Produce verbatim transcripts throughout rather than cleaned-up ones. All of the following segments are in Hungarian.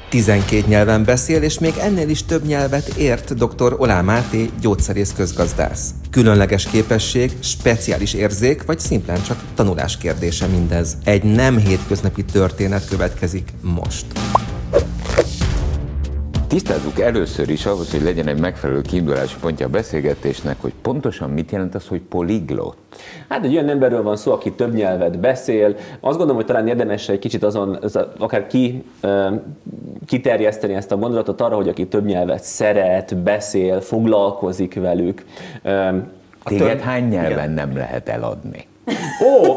tizenkét nyelven beszél, és még ennél is több nyelvet ért dr. Oláh Máté, gyógyszerész közgazdász. Különleges képesség, speciális érzék, vagy szimplán csak tanulás kérdése mindez. Egy nem hétköznapi történet következik most. Tisztázzuk először is ahhoz, hogy legyen egy megfelelő kiindulási pontja a beszélgetésnek, hogy pontosan mit jelent az, hogy poliglott? Hát egy olyan emberről van szó, aki több nyelvet beszél. Azt gondolom, hogy talán érdemes egy kicsit azon, akár ki, kiterjeszteni ezt a gondolatot arra, hogy aki több nyelvet szeret, beszél, foglalkozik velük. Téged több... hány nyelven igen. nem lehet eladni? Ó!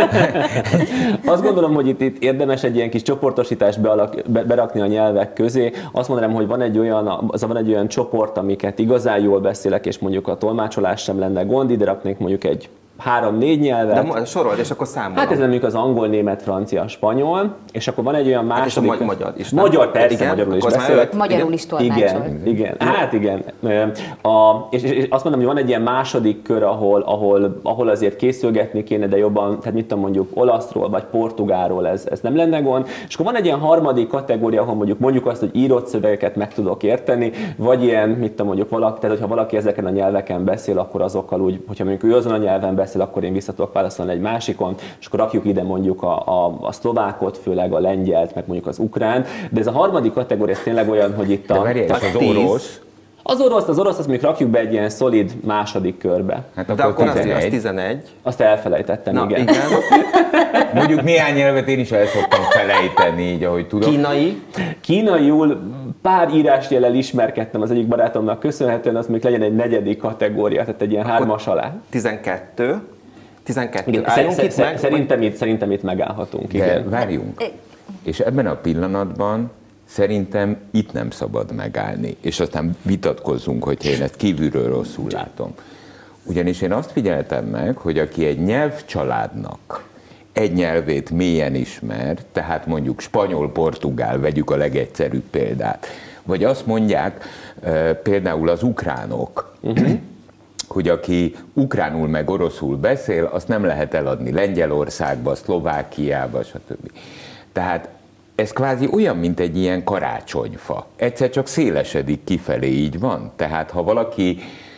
Azt gondolom, hogy itt, itt érdemes egy ilyen kis csoportosítást bealak, be, berakni a nyelvek közé. Azt mondanám, hogy van egy, olyan, az van egy olyan csoport, amiket igazán jól beszélek, és mondjuk a tolmácsolás sem lenne gond, ide raknék mondjuk egy három-négy nyelvet. De sorold, és akkor számolom. Hát ez mondjuk az angol, német, francia, spanyol, és akkor van egy olyan második... Hát és a magyar is. Magyar, persze, igen, magyarul is beszélek. Magyarul is tolmácsol. Igen, igen. Hát igen. A, és, és azt mondom, hogy van egy ilyen második kör, ahol, ahol, ahol azért készülgetni kéne, de jobban, tehát mit tudom, mondjuk olaszról vagy portugálról ez, ez nem lenne gond. És akkor van egy ilyen harmadik kategória, ahol mondjuk mondjuk azt, hogy írott szövegeket meg tudok érteni, vagy ilyen, mit tudom, mondjuk valaki, tehát hogyha valaki ezeken a nyelveken beszél, akkor azokkal úgy, hogyha mondjuk ő azon a nyelven beszél, akkor én vissza tudok válaszolni egy másikon, és akkor rakjuk ide mondjuk a, a, a szlovákot, főleg a lengyelt, meg mondjuk az ukrán, de ez a harmadik kategória ez tényleg olyan, hogy itt a... De várjál, az, az orosz? Az orosz, az orosz, azt mondjuk rakjuk be egy ilyen szolid második körbe. Hát de akkor az, az tizenegy. Azt elfelejtettem, na, igen. igen. Mondjuk néhány nyelvet én is el szoktam felejteni, így ahogy tudom. Kínai? Kínaiul pár írásjellel ismerkedtem az egyik barátomnak köszönhetően, az még legyen egy negyedik kategória, tehát egy ilyen akkor hármas alá. tizenkettő. tizenkettő. Igen, Álljunk szer- itt szer- meg? Szerintem itt, szerintem itt megállhatunk. De igen. várjunk. És ebben a pillanatban szerintem itt nem szabad megállni, és aztán vitatkozzunk, hogyha én ezt kívülről rosszul látom. Ugyanis én azt figyeltem meg, hogy aki egy nyelvcsaládnak egy nyelvét mélyen ismer, tehát mondjuk spanyol, portugál, vegyük a legegyszerűbb példát, vagy azt mondják például az ukránok, uh-huh. hogy aki ukránul meg oroszul beszél, azt nem lehet eladni Lengyelországba, Szlovákiába, stb. Tehát ez kvázi olyan, mint egy ilyen karácsonyfa. Egyszer csak szélesedik kifelé, így van. Tehát ha valaki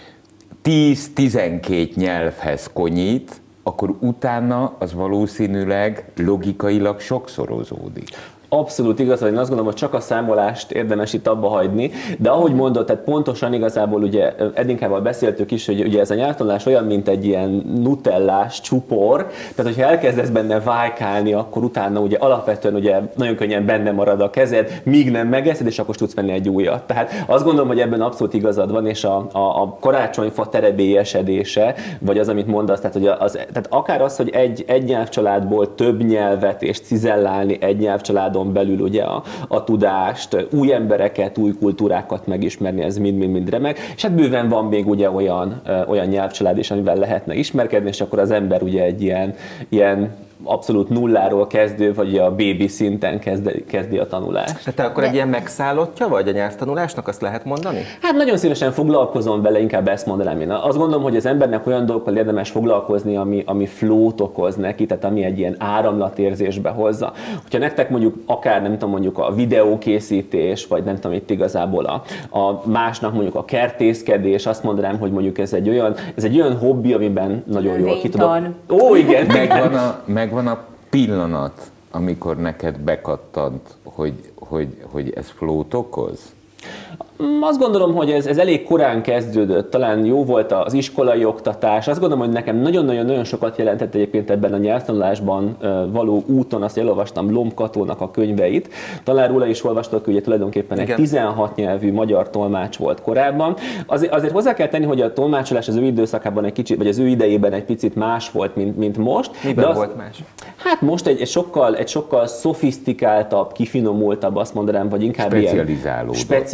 tíz-tizenkét nyelvhez konyít, akkor utána az valószínűleg logikailag sokszorozódik. Abszolút igaz, hogy én azt gondolom, hogy csak a számolást érdemes itt abba hagyni, de ahogy mondod, tehát pontosan igazából ugye Edinkával beszéltük is, hogy ugye ez a nyelvtanulás olyan, mint egy ilyen nutellás csupor, tehát hogyha elkezdesz benne vájkálni, akkor utána ugye alapvetően ugye nagyon könnyen benne marad a kezed, míg nem megeszed, és akkor tudsz venni egy újat. Tehát azt gondolom, hogy ebben abszolút igazad van, és a, a, a karácsonyfa terebélyesedése, vagy az, amit mondasz, tehát, hogy az, tehát akár az, hogy egy, egy nyelvcsaládból több nyelvet és cizellálni egy nyelvcsaládon belül ugye a, a tudást, új embereket, új kultúrákat megismerni, ez mind-mind-mind remek, és hát bőven van még ugye olyan, olyan nyelvcsalád is, amivel lehetne ismerkedni, és akkor az ember ugye egy ilyen, ilyen abszolút nulláról kezdő, vagy a bébi szinten kezdi, kezdi a tanulást. Tehát te akkor De... egy ilyen megszállottja vagy a nyelvtanulásnak, azt lehet mondani? Hát nagyon szívesen foglalkozom vele, inkább ezt mondanám én. Azt gondolom, hogy az embernek olyan dolgokkal érdemes foglalkozni, ami, ami flow-t okoz neki, tehát ami egy ilyen áramlatérzésbe hozza. Hogyha nektek mondjuk akár, nem tudom, mondjuk a videókészítés, vagy nem tudom, itt igazából a, a másnak mondjuk a kertészkedés, azt mondanám, hogy mondjuk ez egy olyan, ez egy olyan hobbi, amiben nagyon jól ki tudok. Ó, igen! Megvan a, megvan a pillanat, amikor neked bekattant, hogy, hogy, hogy ez flow-t okoz? Azt gondolom, hogy ez, ez elég korán kezdődött, talán jó volt az iskolai oktatás. Azt gondolom, hogy nekem nagyon-nagyon-nagyon sokat jelentett egyébként ebben a nyelvtanulásban való úton, azt elolvastam Lomb Katónak a könyveit. Talán róla is olvastok, ugye tulajdonképpen egy tizenhat nyelvű magyar tolmács volt korábban. Azért, azért hozzá kell tenni, hogy a tolmácsolás az ő időszakában egy kicsit, vagy az ő idejében egy picit más volt, mint, mint most. Miben az, volt más? Hát most egy, egy, sokkal, egy sokkal szofisztikáltabb, kifinomultabb, azt mondanám, vagy inkább specializálódott. Specializálódott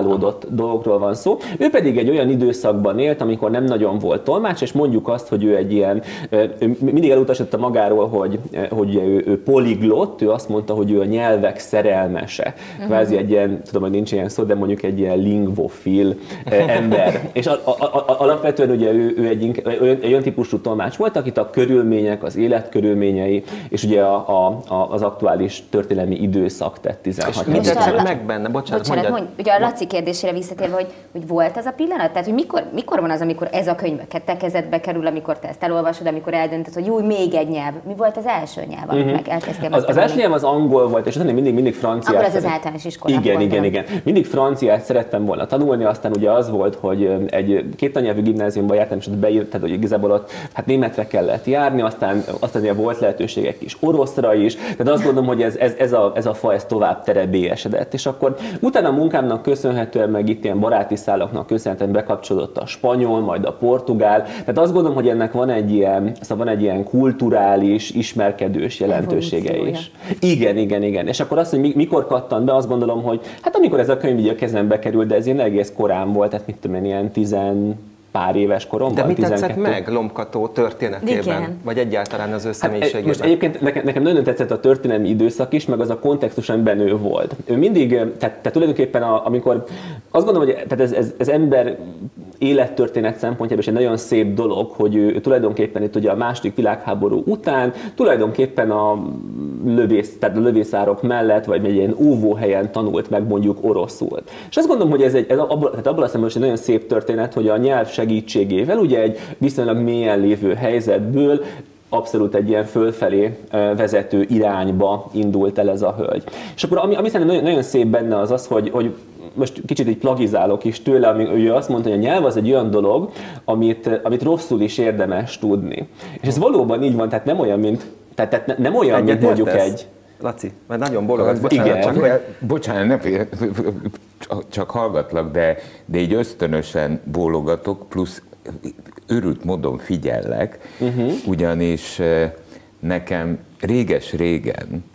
adaptálódott dolgokról van szó. Ő pedig egy olyan időszakban élt, amikor nem nagyon volt tolmács, és mondjuk azt, hogy ő egy ilyen, ő mindig elutasította magáról, hogy, hogy ő, ő poliglott, ő azt mondta, hogy ő a nyelvek szerelmese. Uh-huh. Kvázi egy ilyen, tudom, hogy nincs ilyen szó, de mondjuk egy ilyen lingvofil ember. És a, a, a, alapvetően ugye ő, ő egy, egy olyan típusú tolmács volt, akit a körülmények, az életkörülményei, és ugye a, a, a, az aktuális történelmi időszak tett tizenhat. És mit tetszett meg benne? Bocsánat, Bocsánat mondj, ugye a Laci kérdésére visszatérve, hogy, hogy volt az a pillanat? Tehát, hogy mikor, mikor van az, amikor ez a könyv a te kezedbe kerül, amikor te ezt elolvasod, amikor eldöntöd, hogy jó, még egy nyelv. Mi volt az első nyelv, amit uh-huh. meg elkezdtél? Az, az első nyelv az angol volt, és utána mindig, mindig franciát. Akkor az az általános iskolában. Igen, igen, igen. Mindig franciát szerettem volna tanulni, aztán ugye az volt, hogy egy két tannyelvű gimnáziumban jártam, és ott beírt, tehát hogy igazából ott hát németre kellett járni, aztán, aztán ugye volt lehetőségek is oroszra is, tehát azt gondolom, hogy ez, ez, ez, a, ez a fa ez tovább terebélyesedett. És akkor utána a munkámnak köszönhetően, meg itt ilyen baráti szálaknak köszönhetően bekapcsolódott a spanyol, majd a portugál. Tehát azt gondolom, hogy ennek van egy ilyen, szóval van egy ilyen kulturális, ismerkedős jelentősége is. Igen, igen, igen. És akkor azt, hogy mikor kattant be, azt gondolom, hogy hát amikor ez a könyv így a kezembe került, de ez ilyen egész korán volt, tehát mit tudom én, ilyen tizen pár éves koromban. De mit tizenkettő. tetszett meg Lombkató történetében? Igen. Vagy egyáltalán az ő személyiségében? Hát, most egyébként nekem, nekem nagyon tetszett a történelmi időszak is, meg az a kontextus, amiben ő volt. Ő mindig, tehát, tehát tulajdonképpen a, amikor azt gondolom, hogy tehát ez, ez, ez ember élettörténet szempontjából is egy nagyon szép dolog, hogy ő, ő tulajdonképpen itt ugye a második világháború után tulajdonképpen a lövész, tehát a lövészárok mellett, vagy egy ilyen óvóhelyen tanult meg mondjuk oroszul. És azt gondolom, hogy ez, egy, ez abból, tehát abból a szemben is egy nagyon szép történet, hogy a nyelv segítségével ugye egy viszonylag mélyen lévő helyzetből abszolút egy ilyen fölfelé vezető irányba indult el ez a hölgy. És akkor ami, ami szerintem nagyon, nagyon szép benne az az, hogy, hogy most kicsit így plagizálok is tőle, ami ő azt mondta, hogy a nyelv az egy olyan dolog, amit, amit rosszul is érdemes tudni. És ez valóban így van, tehát nem olyan, mint, tehát, tehát nem olyan, Egyet mint mondjuk értesz? egy... Laci, mert nagyon bologatsz, bocsánat, Igen. csak hogy... Bocsánat, nem, csak, csak hallgatlak, de, de így ösztönösen bólogatok, plusz őrült módon figyellek, uh-huh. ugyanis nekem réges-régen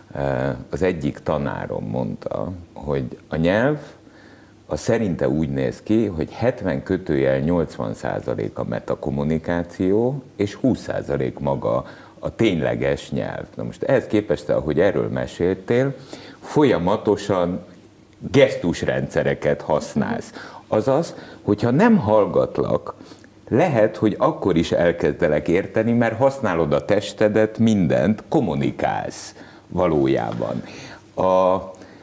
az egyik tanárom mondta, hogy a nyelv az szerinte úgy néz ki, hogy hetven kötőjel nyolcvan százalék a metakommunikáció, és húsz százalék maga a tényleges nyelv. Na most ehhez képest, ahogy erről meséltél, folyamatosan gesztusrendszereket használsz. Azaz, hogyha nem hallgatlak, lehet, hogy akkor is elkezdelek érteni, mert használod a testedet, mindent, kommunikálsz valójában. A,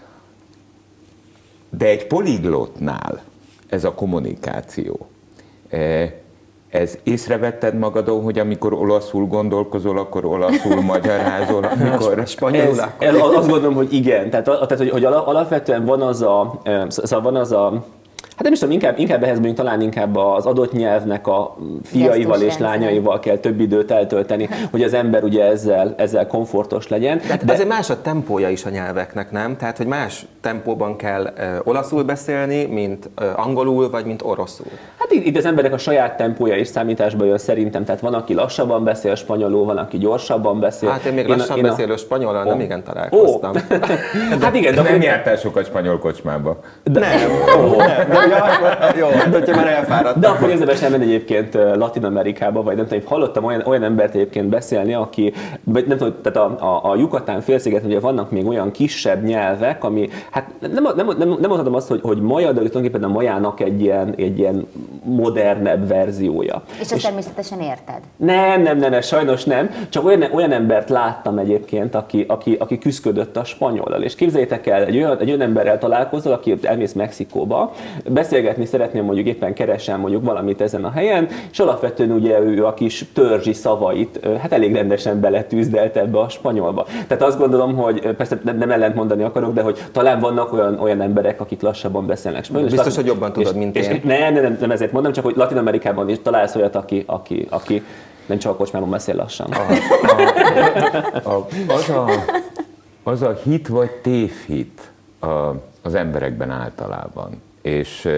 de egy poliglotnál ez a kommunikáció, ez észrevetted magadon, hogy amikor olaszul gondolkozol, akkor olaszul magyarázol, amikor... Spanyolul? Ez, azt gondolom, hogy igen. Tehát, tehát hogy, hogy alapvetően van az a... Szóval van az a hát nem is tudom, inkább, inkább ehhez mondjuk talán inkább az adott nyelvnek a fiaival és lányaival kell több időt eltölteni, hogy az ember ugye ezzel, ezzel komfortos legyen. De, de azért más a tempója is a nyelveknek, nem? Tehát, hogy más tempóban kell uh, olaszul beszélni, mint uh, angolul, vagy mint oroszul. Hát itt, itt az emberek a saját tempója is számításba jön szerintem. Tehát van, aki lassabban beszél spanyolul, van, aki gyorsabban beszél. Hát én még én lassan én beszélő a... spanyolal oh. nem igen találkoztam. Oh. Hát igen, de nem jártál sokat spanyol kocsmába. De... Nem. Oh. nem. Jó, hát hogyha már elfáradt. De akkor érdemes elmenni egyébként Latin Amerikába, vagy nem tudom, hallottam olyan, olyan embert egyébként beszélni, aki, vagy nem tudom, tehát a, a, a Yucatán félsziget, ugye vannak még olyan kisebb nyelvek, ami, hát nem, nem, nem, nem mondhatom azt, hogy, hogy maja, de tulajdonképpen a majának egy ilyen, egy ilyen modernebb verziója. És ezt és természetesen érted? Nem, nem, nem, nem, sajnos nem. Csak olyan, olyan embert láttam egyébként, aki, aki, aki küszködött a spanyollal. És képzeljétek el, egy olyan, egy olyan emberrel találkozol, aki elmész Mexikóba, beszélgetni szeretném, mondjuk éppen keresem mondjuk valamit ezen a helyen, és alapvetően ugye ő a kis törzsi szavait hát elég rendesen beletűzdelt ebbe a spanyolba. Tehát azt gondolom, hogy persze nem ellent mondani akarok, de hogy talán vannak olyan, olyan emberek, akik lassabban beszélnek spanyolul. Biztos, hogy jobban tudod, mint és, én. És nem, nem, nem, nem ezért mondom, csak hogy Latin Amerikában is találsz olyat, aki, aki, aki nem csak a kocsmában beszél lassan. A, a, a, az, a, az a hit vagy tévhit a, az emberekben általában. És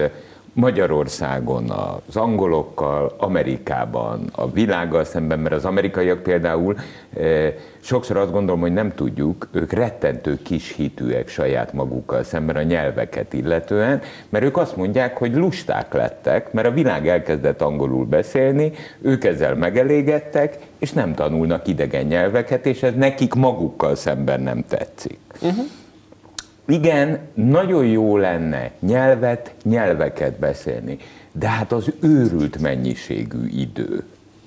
Magyarországon az angolokkal, Amerikában a világgal szemben, mert az amerikaiak például eh, sokszor azt gondolom, hogy nem tudjuk, ők rettentő kis hitűek saját magukkal szemben a nyelveket illetően, mert ők azt mondják, hogy lusták lettek, mert a világ elkezdett angolul beszélni, ők ezzel megelégedtek, és nem tanulnak idegen nyelveket, és ez nekik magukkal szemben nem tetszik. Uh-huh. Igen, nagyon jó lenne nyelvet, nyelveket beszélni, de hát az őrült mennyiségű idő.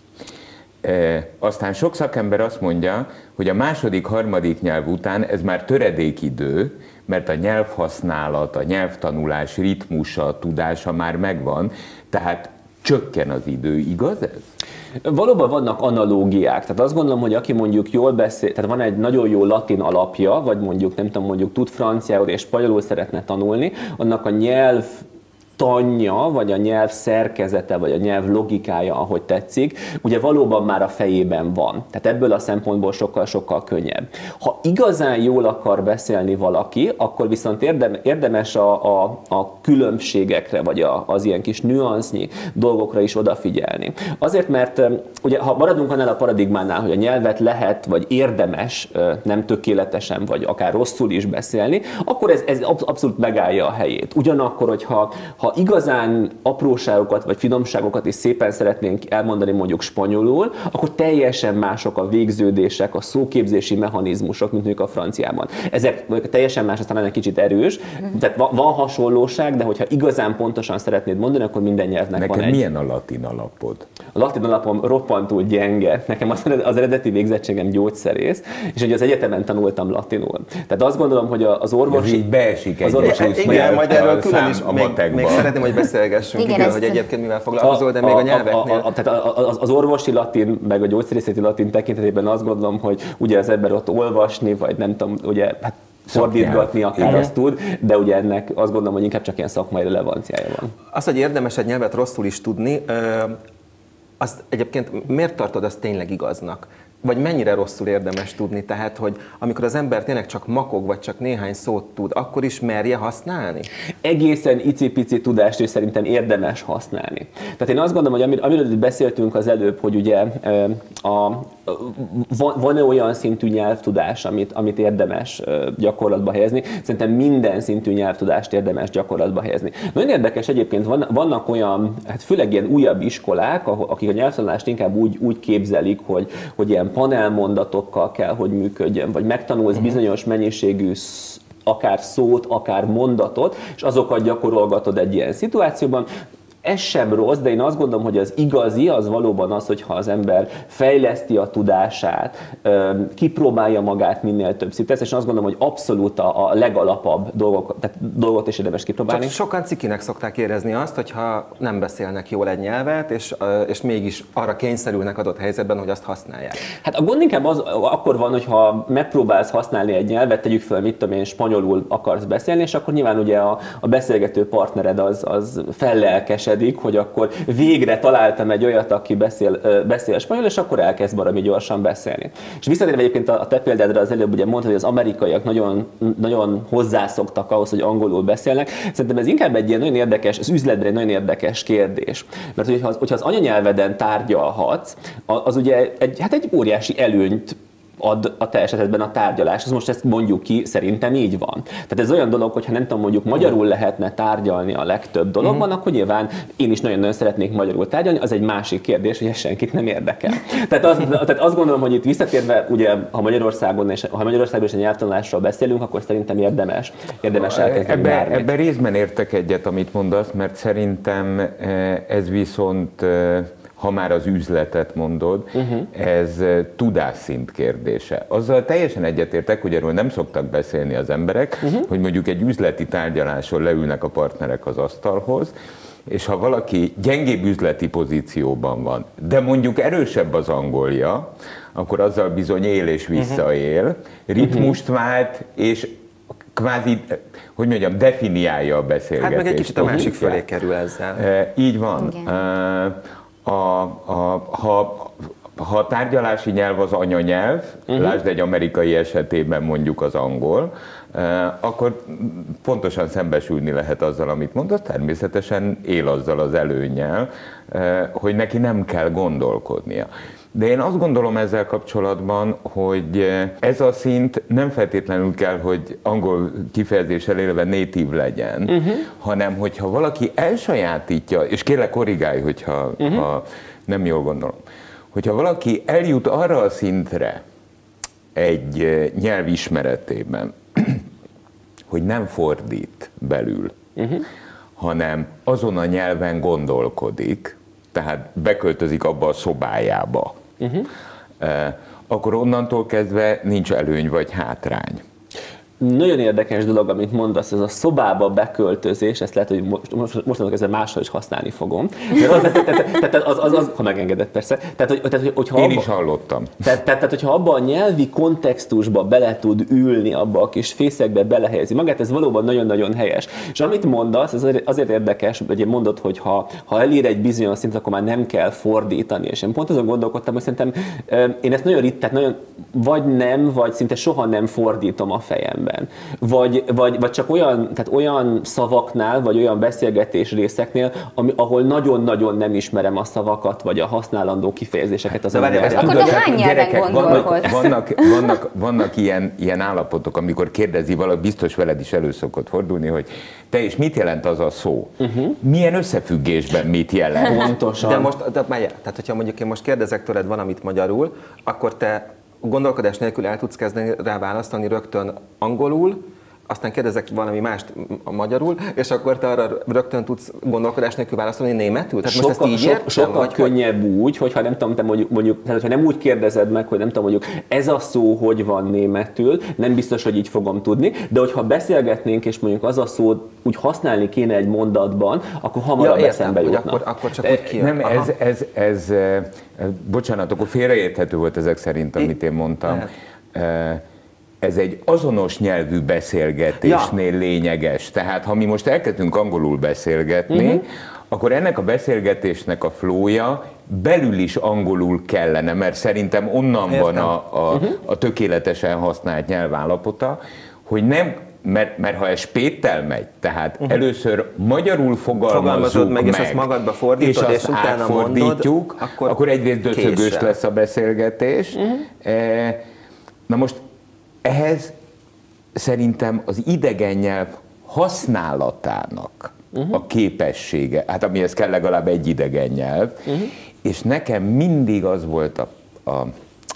E, aztán sok szakember azt mondja, hogy a második, harmadik nyelv után ez már töredékidő, mert a nyelvhasználat, a nyelvtanulás ritmusa, tudása már megvan, tehát csökken az idő, igaz ez? Valóban vannak analógiák, tehát azt gondolom, hogy aki mondjuk jól beszél, tehát van egy nagyon jó latin alapja, vagy mondjuk nem tudom, mondjuk tud franciául és spanyolul szeretne tanulni, annak a nyelv tanja, vagy a nyelv szerkezete, vagy a nyelv logikája, ahogy tetszik, ugye valóban már a fejében van. Tehát ebből a szempontból sokkal-sokkal könnyebb. Ha igazán jól akar beszélni valaki, akkor viszont érdemes a, a, a különbségekre, vagy a, az ilyen kis nüansznyi dolgokra is odafigyelni. Azért, mert ugye, ha maradunk annál a paradigmánál, hogy a nyelvet lehet, vagy érdemes nem tökéletesen, vagy akár rosszul is beszélni, akkor ez, ez abszolút megállja a helyét. Ugyanakkor, hogyha Ha igazán apróságokat vagy finomságokat is szépen szeretnénk elmondani mondjuk spanyolul, akkor teljesen mások a végződések, a szóképzési mechanizmusok, mint mondjuk a franciában. Ezek teljesen más, aztán egy kicsit erős, tehát van hasonlóság, de hogyha igazán pontosan szeretnéd mondani, akkor minden nyelvnek Neked van egy. milyen a latin alapod? A latin alapom roppantul gyenge. Nekem az, az eredeti végzettségem gyógyszerész, és ugye az egyetemen tanultam latinul. Tehát azt gondolom, hogy az orvos... Ez így beesik egy orvos, igen, majd erről külön is még, még szeretném, hogy beszélgessünk, igen, igen, hogy egyébként mivel foglalkozol, de még a, a nyelveknél. A, a, tehát az, az orvosi latin, meg a gyógyszerészeti latin tekintetében azt gondolom, hogy ugye az ember ott olvasni, vagy nem tudom, ugye, hát fordítgatni akár azt tud, de ugye ennek azt gondolom, hogy inkább csak ilyen szakmai relevanciája van. Az, hogy érdemes egy nyelvet rosszul is tudni, azt egyébként miért tartod azt tényleg igaznak? Vagy mennyire rosszul érdemes tudni? Tehát, hogy amikor az ember tényleg csak makog, vagy csak néhány szót tud, akkor is merje használni? Egészen icipici tudást is szerintem érdemes használni. Tehát én azt gondolom, hogy amiről itt beszéltünk az előbb, hogy ugye a, van-e olyan szintű nyelvtudás, amit, amit érdemes gyakorlatba helyezni? Szerintem minden szintű nyelvtudást érdemes gyakorlatba helyezni. Nagyon érdekes egyébként, vannak olyan, hát főleg ilyen újabb iskolák, akik a nyelvtanulást inkább úgy, úgy képzelik, hogy, hogy ilyen panelmondatokkal kell, hogy működjön, vagy megtanulsz bizonyos mennyiségű akár szót, akár mondatot, és azokat gyakorolgatod egy ilyen szituációban. Ez sem rossz, de én azt gondolom, hogy az igazi az valóban az, hogyha az ember fejleszti a tudását, kipróbálja magát minél több szinten, és azt gondolom, hogy abszolút a legalapabb dolgok, tehát dolgot is érdemes kipróbálni. Csak sokan cikinek szokták érezni azt, hogyha nem beszélnek jól egy nyelvet, és, és mégis arra kényszerülnek adott helyzetben, hogy azt használják. Hát a gond inkább az, akkor van, hogyha megpróbálsz használni egy nyelvet, tegyük fel, mit tudom én, spanyolul akarsz beszélni, és akkor nyilván ugye a, a beszélgető partnered az, az fellelkesedik, hogy akkor végre találtam egy olyat, aki beszél, beszél spanyol, és akkor elkezd valami gyorsan beszélni. És visszatérve egyébként a te példádra az előbb ugye mondtad, hogy az amerikaiak nagyon, nagyon hozzászoktak ahhoz, hogy angolul beszélnek. Szerintem ez inkább egy ilyen nagyon érdekes, az üzletben egy nagyon érdekes kérdés. Mert hogyha az, hogyha az anyanyelveden tárgyalhatsz, az ugye egy, hát egy óriási előnyt ad a te esetedben a tárgyalás. Ez most ezt mondjuk ki, szerintem így van. Tehát ez olyan dolog, hogyha nem tudom, mondjuk magyarul lehetne tárgyalni a legtöbb dologban, uh-huh. akkor nyilván én is nagyon-nagyon szeretnék magyarul tárgyalni, az egy másik kérdés, hogy ez senkit nem érdekel. Tehát, az, tehát azt gondolom, hogy itt visszatérve, ugye, ha Magyarországon és, ha Magyarországon és a nyelvtanulásról beszélünk, akkor szerintem érdemes, érdemes elkezdeni ebbe, bármit. Ebben részben értek egyet, amit mondasz, mert szerintem ez viszont, ha már az üzletet mondod, uh-huh. ez tudásszint kérdése. Azzal teljesen egyetértek, hogy erről nem szoktak beszélni az emberek, uh-huh. hogy mondjuk egy üzleti tárgyaláson leülnek a partnerek az asztalhoz, és ha valaki gyengébb üzleti pozícióban van, de mondjuk erősebb az angolja, akkor azzal bizony él és visszaél, ritmust vált, és kvázi, hogy mondjam, definiálja a beszélgetést. Hát meg egy kicsit a másik fölé kerül ezzel. E, így van. E, a, a, ha ha a tárgyalási nyelv az anyanyelv, uh-huh. lásd egy amerikai esetében mondjuk az angol, akkor pontosan szembesülni lehet azzal, amit mondasz, természetesen él azzal az előnnyel, hogy neki nem kell gondolkodnia. De én azt gondolom ezzel kapcsolatban, hogy ez a szint nem feltétlenül kell, hogy angol kifejezéssel élve native legyen, uh-huh. hanem hogyha valaki elsajátítja, és kérlek korrigálj, hogyha uh-huh. ha nem jól gondolom, hogyha valaki eljut arra a szintre egy nyelv ismeretében, hogy nem fordít belül, uh-huh. hanem azon a nyelven gondolkodik, tehát beköltözik abba a szobájába, uh-huh. eh, akkor onnantól kezdve nincs előny vagy hátrány. Nagyon érdekes dolog, amit mondasz, ez a szobába beköltözés, ezt lehet, hogy most, most, mostanában kezdve máshol is használni fogom. Tehát az, az, az, ha megengedett persze. Tehát, hogy, tehát, hogyha Én abba, is hallottam. Tehát, tehát, tehát, hogyha abba a nyelvi kontextusba bele tud ülni, abba a kis fészekbe belehelyezi magát, ez valóban nagyon-nagyon helyes. És amit mondasz, ez azért érdekes, hogy mondod, hogy ha, ha elér egy bizonyos szint, akkor már nem kell fordítani. És én pont azon gondolkodtam, hogy szerintem én ezt nagyon ritkán, nagyon vagy nem, vagy szinte soha nem fordítom a fejem. Vagy, vagy, vagy csak olyan, tehát olyan szavaknál, vagy olyan beszélgetés részeknél, ami, ahol nagyon-nagyon nem ismerem a szavakat, vagy a használandó kifejezéseket az emberek. Akkor te hány nyelven gondolkodsz? Vannak, vannak, vannak ilyen, ilyen állapotok, amikor kérdezi valaki, biztos veled is elő szokott fordulni, hogy te és mit jelent az a szó? Uh-huh. Milyen összefüggésben mit jelent? Pontosan. De most, de, tehát hogyha mondjuk én most kérdezek tőled valamit magyarul, akkor te gondolkodás nélkül el tudsz kezdeni rá választani rögtön angolul, aztán kérdezek valami mást a magyarul, és akkor te arra rögtön tudsz gondolkodás nélkül válaszolni németül? Tehát sokkal, most ezt így so, értem, sokkal vagy könnyebb hogy... úgy, hogyha nem tudom, te mondjuk, mondjuk tehát hogyha nem úgy kérdezed meg, hogy nem tudom, mondjuk ez a szó hogy van németül, nem biztos, hogy így fogom tudni, de hogyha beszélgetnénk, és mondjuk az a szót úgy használni kéne egy mondatban, akkor hamarabb ja, eszembe jutna. Akkor, akkor csak úgy kijön. Nem, ez, ez, ez, ez, bocsánat, akkor félreérthető volt ezek szerint, amit én mondtam. Lehet. Ez egy azonos nyelvű beszélgetésnél ja. lényeges. Tehát ha mi most elkezdünk angolul beszélgetni, uh-huh. akkor ennek a beszélgetésnek a flója belül is angolul kellene, mert szerintem onnan Értem. van a, a, uh-huh. a tökéletesen használt nyelvállapota, hogy nem, mert, mert ha ez spéttel megy, tehát uh-huh. először magyarul fogalmazzuk meg, meg, és azt magadba fordítod, és, és utána átfordítjuk, mondod, akkor, akkor egyrészt döcögős lesz a beszélgetés. Uh-huh. Na most ehhez szerintem az idegen nyelv használatának uh-huh. a képessége, hát amihez kell legalább egy idegen nyelv, uh-huh. és nekem mindig az volt a, a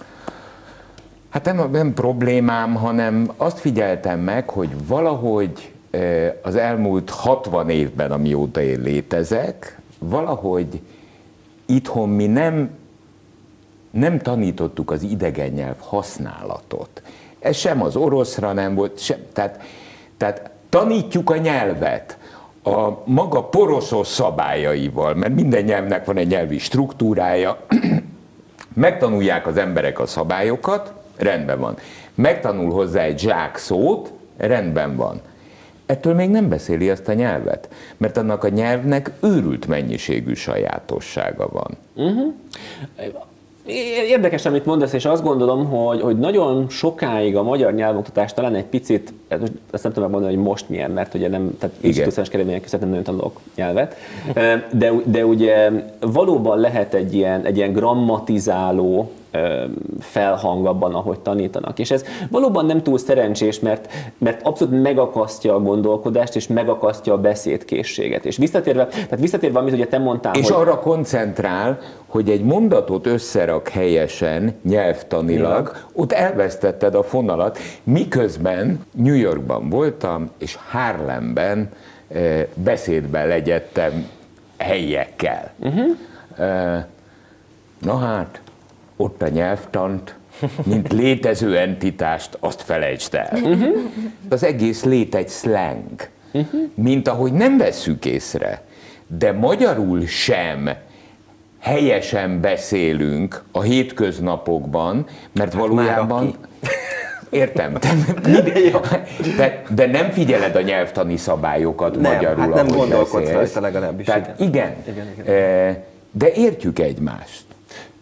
hát nem, nem problémám, hanem azt figyeltem meg, hogy valahogy az elmúlt hatvan évben, amióta én létezek, valahogy itthon mi nem, nem tanítottuk az idegen nyelv használatot. Ez sem az oroszra nem volt, sem, tehát, tehát tanítjuk a nyelvet a maga poroszos szabályaival, mert minden nyelvnek van egy nyelvi struktúrája, megtanulják az emberek a szabályokat, rendben van. Megtanul hozzá egy zsák szót, rendben van. Ettől még nem beszéli azt a nyelvet, mert annak a nyelvnek őrült mennyiségű sajátossága van. Uh-huh. Érdekes, amit mondasz, és azt gondolom, hogy, hogy nagyon sokáig a magyar nyelvoktatás talán egy picit, ezt nem tudom megmondani, hogy most milyen, mert ugye nem, tehát institucionális keredmények között nem nagyon tanulok nyelvet, de, de ugye valóban lehet egy ilyen, egy ilyen grammatizáló felhang abban, ahogy tanítanak. És ez valóban nem túl szerencsés, mert, mert abszolút megakasztja a gondolkodást, és megakasztja a beszédkészséget. És visszatérve, tehát visszatérve, amit ugye te mondtál, és hogy... arra koncentrál, hogy egy mondatot összerak helyesen, nyelvtanilag, Nyilván. ott elvesztetted a fonalat, miközben New Yorkban voltam, és Harlemben eh, beszédben legyettem helyiekkel. Uh-huh. Eh, na hát, ott a nyelvtant, mint létező entitást, azt felejtsd el. Uh-huh. Az egész lét egy slang, uh-huh. mint ahogy nem vesszük észre, de magyarul sem helyesen beszélünk a hétköznapokban, mert hát valójában... Értem, de, de nem figyeled a nyelvtani szabályokat nem, magyarul, hát nem gondolkodsz rajta legalábbis. Tehát igen, igen, igen, igen. De értjük egymást.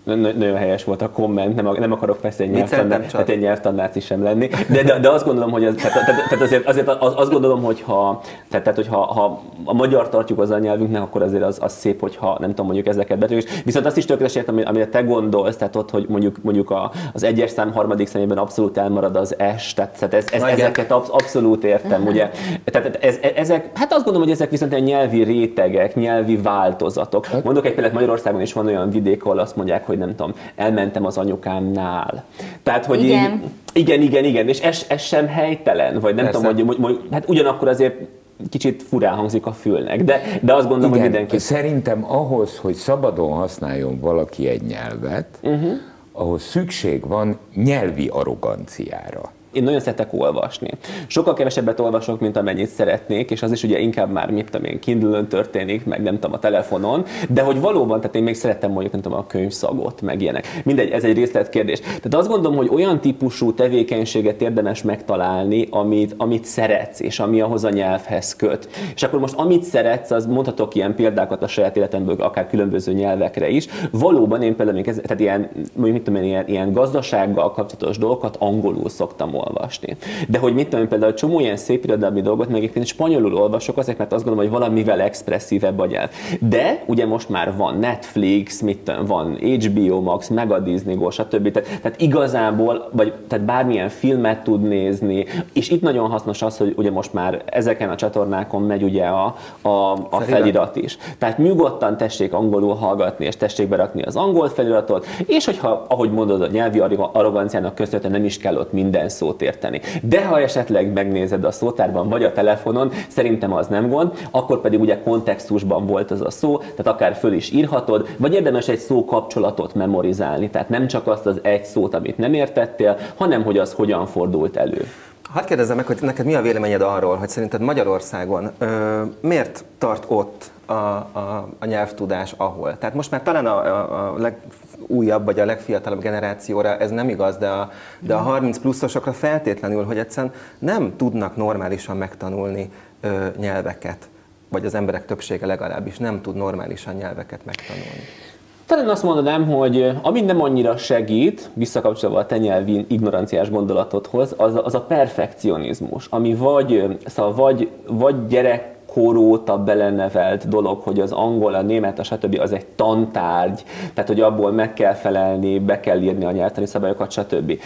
nagyon helyes volt a komment, nem, nem akarok persze egy nyelvtannáci, tehát egy nyelvtannáci sem lenni, de, de, de azt gondolom, hogy az, tehát, tehát azért, azért az, azt gondolom, hogy ha, tehát, tehát, hogy ha, ha a magyar tartjuk az anyanyelvünknek, akkor azért az, az szép, hogyha nem tudom, mondjuk ezeket betűjük. Viszont azt is tökéletes értem, amire te gondolsz, tehát ott, hogy mondjuk, mondjuk a, az egyes szám harmadik szemében abszolút elmarad az S, tehát, tehát ez, ez, ezeket absz, abszolút értem, ugye. Tehát ez, ezek, hát azt gondolom, hogy ezek viszont egy nyelvi rétegek, nyelvi változatok. Mondok egy példát, Magyarországon is van olyan vidék, ahol azt mondják, hogy nem tudom, elmentem az anyukámnál. Tehát, hogy igen. Így, igen, igen, igen, és ez, ez sem helytelen, vagy nem Persze. tudom, hogy, hogy hát ugyanakkor azért kicsit furán hangzik a fülnek, de, de azt gondolom, igen, hogy mindenki... Szerintem ahhoz, hogy szabadon használjon valaki egy nyelvet, uh-huh. ahhoz szükség van nyelvi arroganciára. Én nagyon szeretek olvasni. Sokkal kevesebbet olvasok, mint amennyit szeretnék, és az is ugye inkább már, mit tudom én, Kindle-ön történik, meg nem tudom, a telefonon, de hogy valóban, tehát én még szerettem mondjuk, nem tudom, a könyvszagot, meg ilyenek. Mindegy, ez egy részletkérdés. Tehát azt gondolom, hogy olyan típusú tevékenységet érdemes megtalálni, amit, amit szeretsz, és ami ahhoz a nyelvhez köt. És akkor most amit szeretsz, az mondhatok ilyen példákat a saját életemből, akár különböző nyelvekre is. Valóban én például, tehát ilyen, mit tudom én, ilyen, ilyen gazdasággal kapcsolatos dolgokat angolul szoktam olvasni. De hogy mit tudom, például csomó ilyen szép irodalmi dolgot meg egyébként spanyolul olvasok, azért, mert azt gondolom, hogy valamivel expresszívebb a nyelv. De ugye most már van Netflix, mit tudom, van há bé o Max, meg a Disney Go, stb. Tehát, tehát igazából, vagy tehát bármilyen filmet tud nézni, és itt nagyon hasznos az, hogy ugye most már ezeken a csatornákon megy ugye a, a, a felirat is. Tehát nyugodtan tessék angolul hallgatni, és tessék berakni az angol feliratot, és hogyha, ahogy mondod, a nyelvi arroganciának köszönhetően nem is kell ott minden szót érteni. De ha esetleg megnézed a szótárban vagy a telefonon, szerintem az nem gond, akkor pedig ugye kontextusban volt az a szó, tehát akár föl is írhatod, vagy érdemes egy szó kapcsolatot memorizálni, tehát nem csak azt az egy szót, amit nem értettél, hanem hogy az hogyan fordult elő. Hadd kérdezzem meg, hogy neked mi a véleményed arról, hogy szerinted Magyarországon ö, miért tart ott a, a, a nyelvtudás ahol? Tehát most már talán a, a, a legújabb vagy a legfiatalabb generációra ez nem igaz, de a, de a harminc pluszosokra feltétlenül, hogy egyszerűen nem tudnak normálisan megtanulni ö, nyelveket, vagy az emberek többsége legalábbis nem tud normálisan nyelveket megtanulni. Talán azt mondanám, hogy ami nem annyira segít, visszakapcsolva a te nyelvi ignoranciás gondolatodhoz, az, az a perfekcionizmus, ami vagy, szóval vagy, vagy gyerek óta belenevelt dolog, hogy az angol, a német, a stb. Az egy tantárgy, tehát hogy abból meg kell felelni, be kell írni a nyelvtani szabályokat, stb.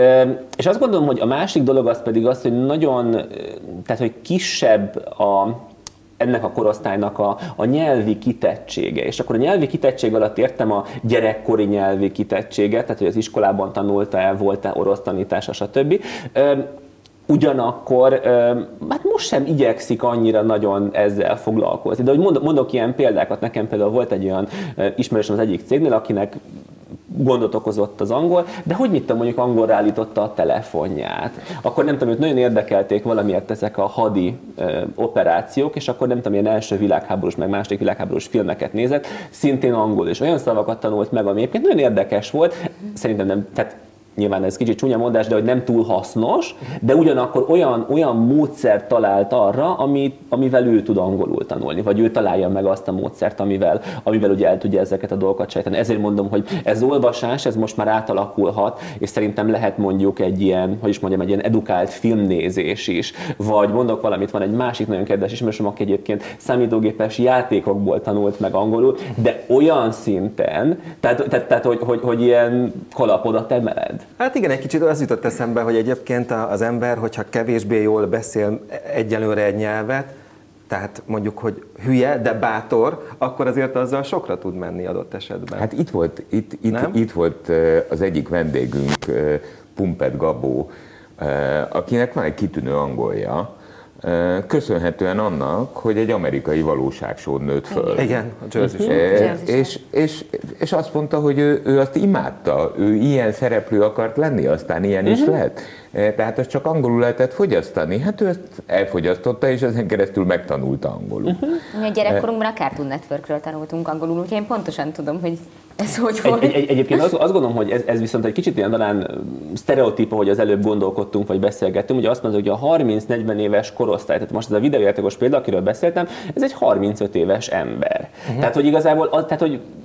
És azt gondolom, hogy a másik dolog az pedig az, hogy nagyon, tehát hogy kisebb a ennek a korosztálynak a, a nyelvi kitettsége. És akkor a nyelvi kitettség alatt értem a gyerekkori nyelvi kitettséget, tehát hogy az iskolában tanulta-e, volt-e orosz tanítása, stb. Ugyanakkor, hát most sem igyekszik annyira nagyon ezzel foglalkozni. De hogy mondok, mondok ilyen példákat, nekem például volt egy olyan ismerősöm az egyik cégnél, akinek gondot okozott az angol, de hogy mit tudom, mondjuk angolra állította a telefonját. Akkor nem tudom, hogy nagyon érdekelték valamiért ezek a hadi ö, operációk, és akkor nem tudom, ilyen első világháborús, meg második világháborús filmeket nézett, szintén angol, és olyan szavakat tanult meg, ami egyébként nagyon érdekes volt, szerintem nem, tehát nyilván ez kicsit csúnya mondás, de hogy nem túl hasznos, de ugyanakkor olyan, olyan módszert talált arra, ami, amivel ő tud angolul tanulni, vagy ő találja meg azt a módszert, amivel, amivel ugye el tudja ezeket a dolgokat sejteni. Ezért mondom, hogy ez olvasás, ez most már átalakulhat, és szerintem lehet mondjuk egy ilyen, hogy is mondjam, egy ilyen edukált filmnézés is, vagy mondok valamit, van egy másik nagyon kedves ismerősöm, aki egyébként számítógépes játékokból tanult meg angolul, de olyan szinten, tehát, tehát, tehát hogy, hogy, hogy ilyen kalapodat emeled. Hát igen, egy kicsit az jutott eszembe, hogy egyébként az ember, hogyha kevésbé jól beszél egyelőre egy nyelvet, tehát mondjuk, hogy hülye, de bátor, akkor azért azzal sokra tud menni adott esetben. Hát itt volt, itt, itt, itt volt az egyik vendégünk, Pumpet Gabó, akinek van egy kitűnő angolja, köszönhetően annak, hogy egy amerikai valóságsón nőtt föl. Igen, a Jersey Shore. E, és, és, és azt mondta, hogy ő, ő azt imádta, ő ilyen szereplő akart lenni, aztán ilyen uh-huh. is lett. E, tehát azt csak angolul lehetett fogyasztani. Hát ő ezt elfogyasztotta, és ezen keresztül megtanulta angolul. Uh-huh. Mi a gyerekkorunkban a Cartoon Networkről tanultunk angolul, úgyhogy én pontosan tudom, hogy ez hogy volt. Egy, egy, egyébként azt, azt gondolom, hogy ez, ez viszont egy kicsit ilyen talán sztereotípa, hogy az előbb gondolkodtunk, vagy beszélgettünk. Ugye azt mondod, hogy a harminc-negyven éves korosztály, tehát most ez a videójátékos példa, akiről beszéltem, ez egy harmincöt éves ember. Uh-huh. Tehát, hogy igazából, az, tehát, hogy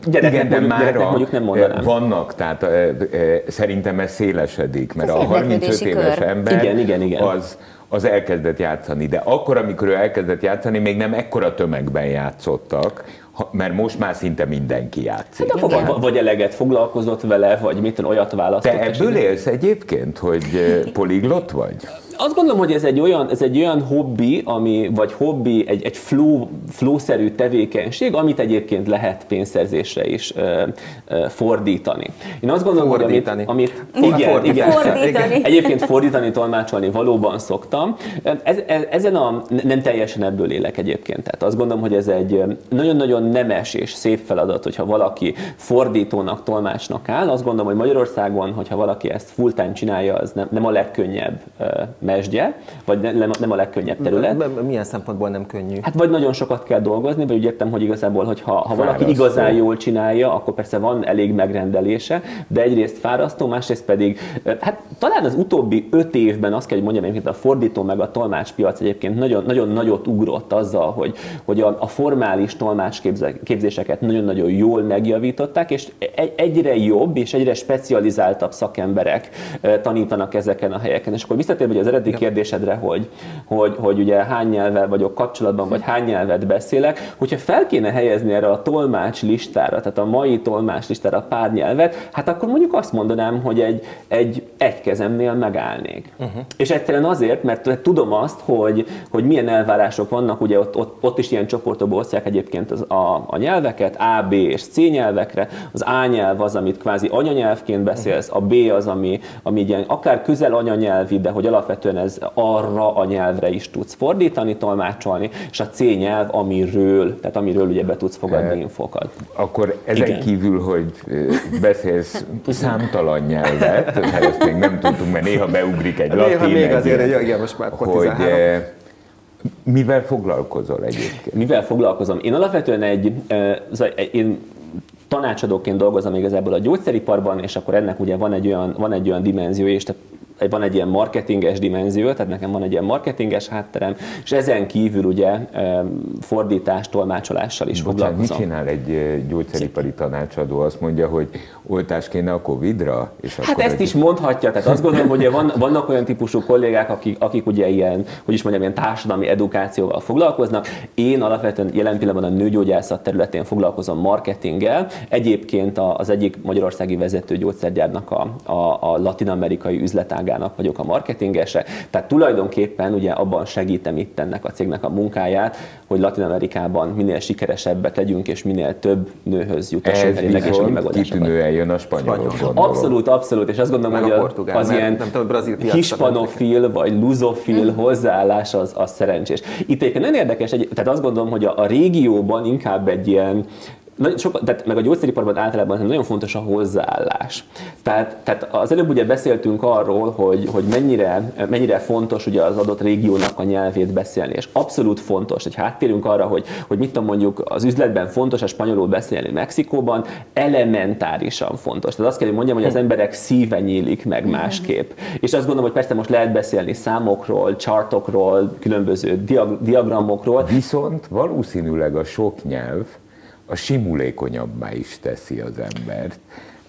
Gyerekek, igen, de mondjuk, már gyerekek mondjuk nem mondanám. Vannak, tehát e, e, szerintem ez szélesedik, mert Ez a harmincöt éves kör. ember Igen, igen, igen. Az, az elkezdett játszani, de akkor, amikor ő elkezdett játszani, még nem ekkora tömegben játszottak, mert most már szinte mindenki játszik. Hát akkor vagy eleget foglalkozott vele, vagy mit olyat választott. Te ebből élsz egyébként, hogy poliglott vagy? Azt gondolom, hogy ez egy olyan, ez egy olyan hobbi, ami, vagy hobbi, egy, egy flow, flow-szerű tevékenység, amit egyébként lehet pénzszerzésre is ö, ö, fordítani. Én azt gondolom, fordítani. hogy amit, amit igen, fordítani. igen, Fordítani. egyébként fordítani, tolmácsolni valóban szoktam. Ez, ez, ezen a, nem teljesen ebből élek egyébként. Tehát azt gondolom, hogy ez egy nagyon-nagyon nemes és szép feladat, hogyha valaki fordítónak, tolmácsnak áll. Azt gondolom, hogy Magyarországon, hogyha valaki ezt full-time csinálja, az nem, nem a legkönnyebb mesdje, vagy nem, nem a legkönnyebb terület. Milyen szempontból nem könnyű? Hát vagy nagyon sokat kell dolgozni, vagy úgy értem, hogy igazából, hogy ha, ha valaki igazán jól csinálja, akkor persze van elég megrendelése, de egyrészt fárasztó, másrészt pedig, hát talán az utóbbi öt évben azt kell, hogy mondjam, egyébként a fordító meg a tolmácspiac egyébként nagyon, nagyon nagyot ugrott azzal, hogy, hogy a, a formális tolmácsképzéseket nagyon-nagyon jól megjavították, és egyre jobb és egyre specializáltabb szakemberek tanítanak ezeken a helyeken. És akkor visszatérve, hogy az eredeti kérdésedre, hogy, hogy, hogy ugye hány nyelvvel vagyok kapcsolatban, vagy hány nyelvet beszélek, hogyha fel kéne helyezni erre a tolmács listára, tehát a mai tolmács listára pár nyelvet, hát akkor mondjuk azt mondanám, hogy egy, egy, egy kezemnél megállnék. Uh-huh. És egyszerűen azért, mert tudom azt, hogy, hogy milyen elvárások vannak, ugye ott, ott, ott is ilyen csoportokból osztják egyébként az, a, a nyelveket, A, B és C nyelvekre. Az A nyelv az, amit kvázi anyanyelvként beszélsz, a B az, ami, ami ilyen akár közel anyanyelvi, de hogy alapvetően ez arra a nyelvre is tudsz fordítani, tolmácsolni, és a C nyelv, amiről, tehát amiről ugye be tudsz fogadni infokat. Akkor ezen Igen. kívül, hogy beszélsz számtalan nyelvet, hát ezt még nem tudtunk, mert néha beugrik egy latin. Néha még azért, egy, igen, most már hogy mivel foglalkozol egyébként? Mivel foglalkozom? Én alapvetően egy, én tanácsadóként dolgozom igazából a gyógyszeriparban, és akkor ennek ugye van egy olyan, van egy olyan dimenzió, és tehát van egy ilyen marketinges dimenzió, tehát nekem van egy ilyen marketinges hátterem, és ezen kívül ugye fordítás, tolmácsolással is Bocsánat, foglalkozom. mit csinál egy gyógyszeripari tanácsadó? Azt mondja, hogy oltás kéne a Covidra? És Hát ezt is mondhatja, tehát azt gondolom, hogy van, vannak olyan típusú kollégák, akik, akik ugye ilyen, hogy is mondjam, ilyen társadalmi edukációval foglalkoznak. Én alapvetően jelen pillanatban a nőgyógyászat területén foglalkozom marketinggel. Egyébként az egyik magyarországi vezető gyógyszergyárnak a, a, a latin-amerikai üzletágának vagyok a marketingese. Tehát tulajdonképpen ugye abban segítem itt ennek a cégnek a munkáját, hogy Latin-Amerikában minél sikeresebbek legyünk, és minél több nőhöz jutassunk el egészségügyi megoldásokat. Jön a spanyolok, abszolút, abszolút, és azt gondolom, meg hogy a portugál, az ilyen hispanofil vagy luzofil hozzáállás az, az szerencsés. Itt egyébként nagyon érdekes, tehát azt gondolom, hogy a, a régióban inkább egy ilyen, Soka, tehát meg a gyógyszeriparban általában nagyon fontos a hozzáállás. Tehát, tehát az előbb ugye beszéltünk arról, hogy, hogy mennyire, mennyire fontos ugye az adott régiónak a nyelvét beszélni, és abszolút fontos, hogy áttérünk arra, hogy, hogy mit tudom mondjuk az üzletben fontos a spanyolul beszélni Mexikóban, elementárisan fontos. Tehát azt kell, hogy mondjam, hogy az emberek szíve nyílik meg másképp. És azt gondolom, hogy persze most lehet beszélni számokról, chartokról, különböző diag- diagramokról. Viszont valószínűleg a sok nyelv a simulékonyabbá is teszi az embert.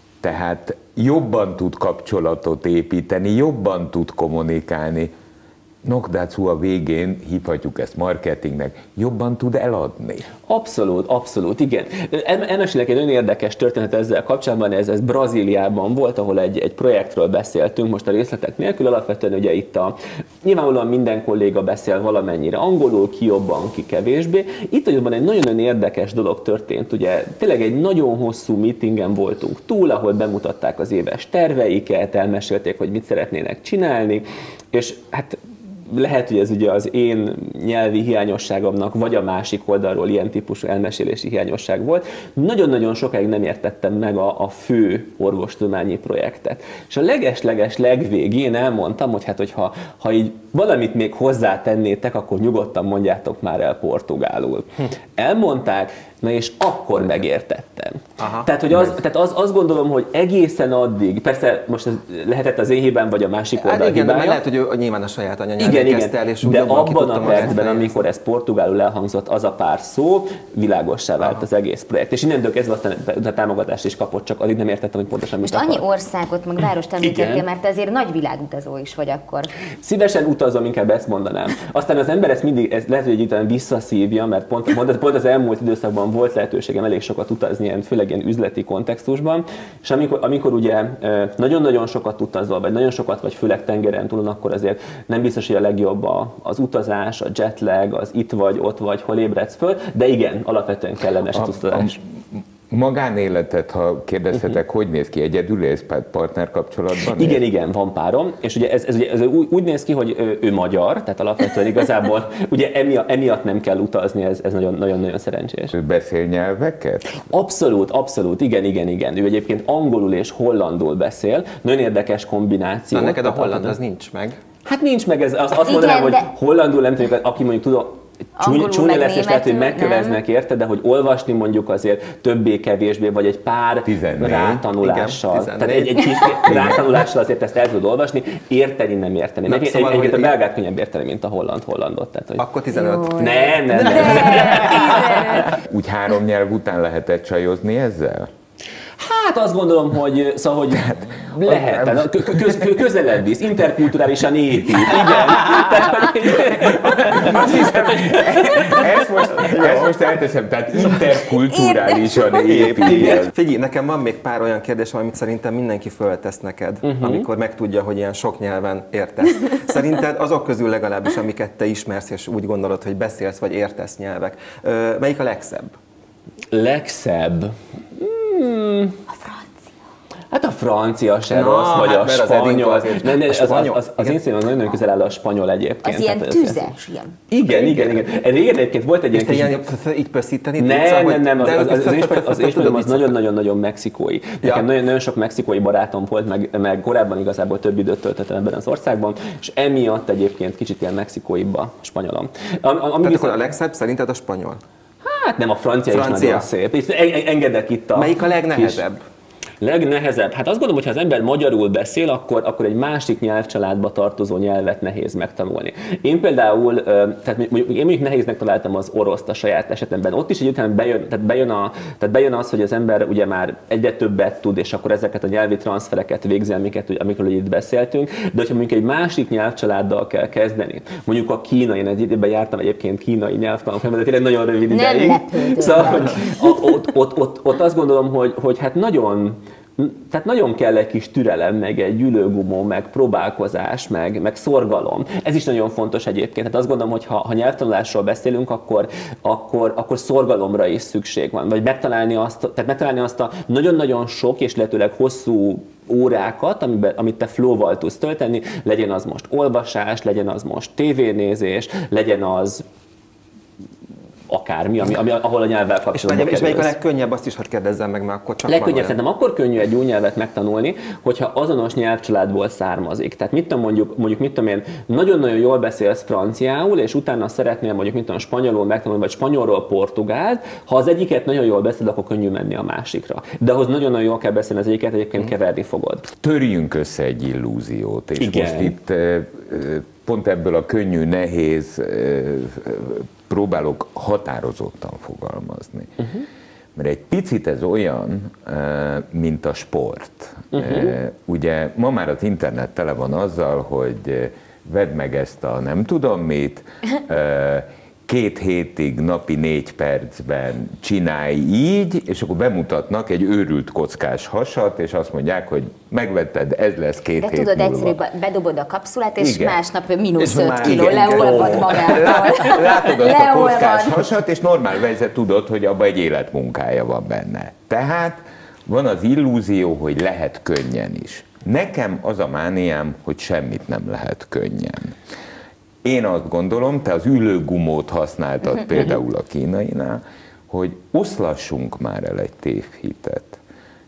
Tehát jobban tud kapcsolatot építeni, jobban tud kommunikálni. Nokdácú a végén, hívhatjuk ezt marketingnek, jobban tud eladni. Abszolút, abszolút, igen. Elmesélek egy nagyon érdekes történet ezzel kapcsolatban, ez, ez Brazíliában volt, ahol egy, egy projektről beszéltünk, most a részletek nélkül, alapvetően ugye itt a, nyilvánvalóan minden kolléga beszél valamennyire angolul, ki jobban, ki kevésbé. Itt azonban egy nagyon-nagyon érdekes dolog történt, ugye tényleg egy nagyon hosszú meetingen voltunk túl, ahol bemutatták az éves terveiket, elmesélték, hogy mit szeretnének csinálni, és hát lehet, hogy ez ugye az én nyelvi hiányosságomnak, vagy a másik oldalról ilyen típusú elmesélési hiányosság volt. Nagyon-nagyon sokáig nem értettem meg a, a fő orvostudományi projektet. És a leges-leges legvégén elmondtam, hogy hát, hogyha ha így valamit még hozzátennétek, akkor nyugodtan mondjátok már el portugálul. Hm. Elmondták, na és akkor megértettem, Aha, tehát, hogy az, tehát az, azt gondolom, hogy egészen addig, persze most ez lehetett az én hibám, vagy a másik oldal hát igen, hibája. de lehet, hogy ő nyilván a saját anyanyelvén igen, igen. kezdte el, és úgy de abban a percben, fejezni. amikor ez portugálul elhangzott, az a pár szó, világossá vált Aha. az egész projekt. És innentől kezdve aztán a támogatást is kapott, csak addig nem értettem, hogy pontosan mit Most akar. annyi országot, meg várost említettél, mert te azért nagy világutazó is vagy akkor. Szívesen utazom, inkább ezt mondanám. Aztán az ember ezt mindig, ez lehet, hogy egy visszaszívja, mert pont, pont, pont az elmúlt időszakban volt lehetőségem elég sokat utazni, ilyen, főleg ilyen üzleti kontextusban, és amikor, amikor ugye nagyon-nagyon sokat utazol, vagy nagyon sokat vagy főleg tengeren túlon, akkor azért nem biztos, hogy a legjobb az utazás, a jetlag, az itt vagy, ott vagy, hol ébredsz föl, de igen, alapvetően kellemes az utazás. Magánéletet, ha kérdezhetek, uh-huh. hogy néz ki? Egyedül élsz partnerkapcsolatban? Igen, igen, van párom, és ugye ez, ez, ez úgy, úgy néz ki, hogy ő, ő magyar, tehát alapvetően igazából ugye emiatt, emiatt nem kell utazni, ez, ez nagyon, nagyon, nagyon szerencsés. Ő beszél nyelveket? Abszolút, abszolút, igen, igen, igen. Ő egyébként angolul és hollandul beszél, nagyon érdekes kombináció. Na, neked a holland az nincs meg? Hát nincs meg, ez, azt, azt igen, mondanám, hogy de... hollandul nem tudjuk, aki mondjuk tud, Csúnya, csúnya lesz, és lehet, hogy megköveznek érte, de hogy olvasni mondjuk azért többé-kevésbé, vagy egy pár tizennégy rátanulással. Igen, tehát egy, egy kis rátanulással azért ezt el tudod olvasni, érteni nem érteni. Meg szóval, egy, egy, a belgát könnyebb érteni, mint a holland-hollandot. Tehát, hogy... Akkor tizenöt. Nem, nem, nem. nem. Úgy három nyelv után lehetett csajozni ezzel? Hát azt gondolom, hogy, szóval, hogy lehet, köz, közelebb visz, interkulturálisan épít, igen. Azt hiszem, ezt most, ezt most elteszem, tehát interkulturálisan épít. Figyelj, nekem van még pár olyan kérdésem, amit szerintem mindenki föltesz neked, uh-huh. amikor megtudja, hogy ilyen sok nyelven értesz. Szerinted azok közül legalábbis, amiket te ismersz, és úgy gondolod, hogy beszélsz vagy értesz nyelvek, melyik a legszebb? Legszebb? Hmm. A francia. Hát a francia se Na, rossz, vagy hát a spanyol. Az, az, ne, ne, az, az, az, az én szívem nagyon közel áll a spanyol egyébként. Az ilyen hát, tüzes, ilyen. Igen, igen, igen. Régen egyébként volt egy ilyen kis... ilyen... így pösszíteni? Nem, nem, nem, az, az, az, az én spanyolom az nagyon-nagyon-nagyon mexikói. Nekem nagyon, nagyon sok mexikói barátom volt, meg, meg korábban igazából több időt töltöttem ebben az országban, és emiatt egyébként kicsit ilyen mexikóibb a spanyolom. Am, ami Tehát viszont... a legszebb szerinted a spanyol? Hát nem, a francia, francia. is nagyon szép. Itt engedek itt a... Melyik a legnehezebb? Kis... Legnehezebb? Hát azt gondolom, hogy ha az ember magyarul beszél, akkor, akkor egy másik nyelvcsaládba tartozó nyelvet nehéz megtanulni. Én például, tehát mondjuk, én mondjuk nehéznek találtam az oroszt a saját esetemben. Ott is egy után bejön, tehát bejön, a, tehát bejön az, hogy az ember ugye már egyre többet tud, és akkor ezeket a nyelvi transfereket végzi, amiket, amikről itt beszéltünk. De hogyha mondjuk egy másik nyelvcsaláddal kell kezdeni, mondjuk a kínai, én egy időben jártam egyébként kínai nyelvtanokon, de tényleg nagyon rövid ideig. Szóval, hogy ott, ott, ott, ott azt gondolom, hogy, hogy hát nagyon Tehát nagyon kell egy kis türelem, meg egy gyűlőgumó, meg próbálkozás, meg, meg szorgalom. Ez is nagyon fontos egyébként. Tehát azt gondolom, hogy ha, ha nyelvtanulásról beszélünk, akkor, akkor, akkor szorgalomra is szükség van. Vagy megtalálni azt, tehát megtalálni azt a nagyon-nagyon sok és lehetőleg hosszú órákat, amiben, amit te flow-val tudsz tölteni, legyen az most olvasás, legyen az most tévénézés, legyen az akármi, ami, ami, ahol a nyelvvel kapcsolatban. És, és melyik a legkönnyebb, azt is hadd kérdezzem meg, mert akkor csak legkönnyebb szerintem akkor könnyű egy új nyelvet megtanulni, hogyha azonos nyelvcsaládból származik. Tehát mit tudom, mondjuk, mondjuk mit tudom én, nagyon-nagyon jól beszélsz franciául, és utána szeretnél mondjuk mit tudom, spanyolul megtanulni, vagy spanyolról portugált, ha az egyiket nagyon jól beszél, akkor könnyű menni a másikra. De ahhoz nagyon-nagyon jól kell beszélni az egyiket, egyébként mm. keverni fogod. Törjünk össze egy illúziót, és igen. most itt pont ebből a könnyű, nehéz próbálok határozottan fogalmazni. Uh-huh. Mert egy picit ez olyan, mint a sport. Uh-huh. Ugye ma már az internet tele van azzal, hogy vedd meg ezt a nem tudom mit, két hétig napi négy percben csinálj így, és akkor bemutatnak egy őrült kockás hasat, és azt mondják, hogy megvetted, ez lesz két De hét tudod, múlva. egyszerűbb, bedobod a kapszulát, és igen. másnap mínusz öt kiló igen, leolvad magától. Látod azt a kockás hasat, és normál vezet tudod, hogy abban egy életmunkája van benne. Tehát van az illúzió, hogy lehet könnyen is. Nekem az a mániám, hogy semmit nem lehet könnyen. Én azt gondolom, te az ülőgumót használtad például a kínainál, hogy oszlassunk már el egy tévhitet.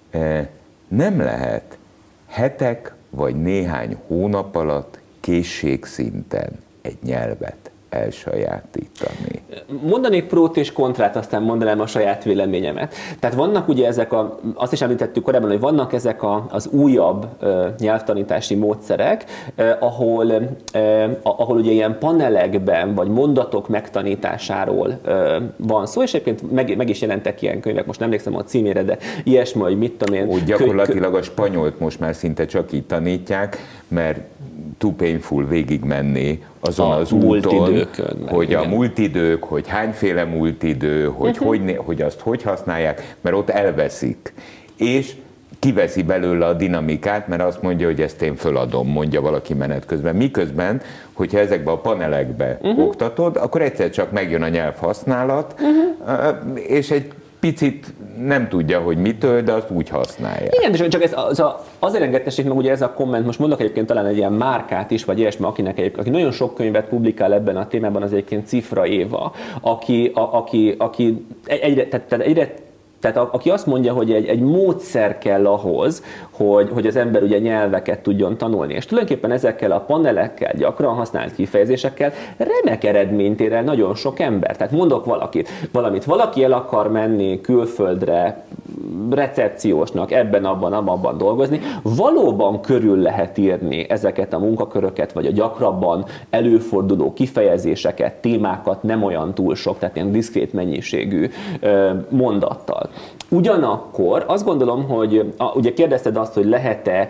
Nem lehet hetek vagy néhány hónap alatt készségszinten egy nyelvet elsajátítani. Mondanék prót és kontrát, aztán mondanám a saját véleményemet. Tehát vannak ugye ezek a, azt is említettük korábban, hogy vannak ezek a, az újabb uh, nyelvtanítási módszerek, uh, ahol, uh, ahol ugye ilyen panelekben, vagy mondatok megtanításáról uh, van szó, és egyébként meg, meg is jelentek ilyen könyvek, most nem emlékszem a címére, de ilyesmi, hogy mit tudom én. Úgy gyakorlatilag a spanyolt most már szinte csak így tanítják, mert too painful végig menni azon a az úton, hogy igen. a multidők, hogy hányféle multidő, hogy, uh-huh. hogy, hogy azt hogy használják, mert ott elveszik. És kiveszi belőle a dinamikát, mert azt mondja, hogy ezt én föladom, mondja valaki menet közben. Miközben, hogyha ezekbe a panelekbe uh-huh. oktatod, akkor egyszer csak megjön a nyelvhasználat, uh-huh. és egy picit nem tudja, hogy mitől, de azt úgy használja. Igen, csak ez az, azért engedtessék meg ugye ez a komment, most mondok egyébként talán egy ilyen márkát is, vagy ilyesmi, akinek egyébként, aki nagyon sok könyvet publikál ebben a témában, az egyébként Cifra Éva, aki, a, aki, aki egyre, tehát, tehát egyre Tehát a, aki azt mondja, hogy egy, egy módszer kell ahhoz, hogy, hogy az ember ugye nyelveket tudjon tanulni, és tulajdonképpen ezekkel a panelekkel, gyakran használt kifejezésekkel remek eredményt ér el nagyon sok ember. Tehát mondok valakit, valamit, valaki el akar menni külföldre, recepciósnak, ebben, abban, abban dolgozni, valóban körül lehet írni ezeket a munkaköröket, vagy a gyakrabban előforduló kifejezéseket, témákat nem olyan túl sok, tehát ilyen diszkrét mennyiségű mondattal. Ugyanakkor azt gondolom, hogy a, ugye kérdezted azt, hogy lehet-e,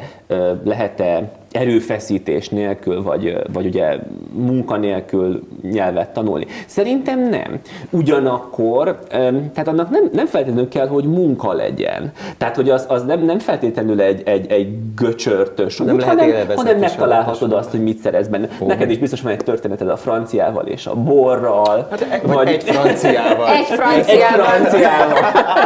lehet-e erőfeszítés nélkül, vagy, vagy ugye munka nélkül nyelvet tanulni. Szerintem nem. Ugyanakkor, tehát annak nem, nem feltétlenül kell, hogy munka legyen. Tehát, hogy az, az nem, nem feltétlenül egy, egy, egy göcsörtös út, hanem, hanem megtalálhatod azt, hogy mit szerez benne. Oh. Neked is biztos van egy történeted a franciával és a borral. Hát egy, vagy egy franciával. Egy franciával. Egy franciával.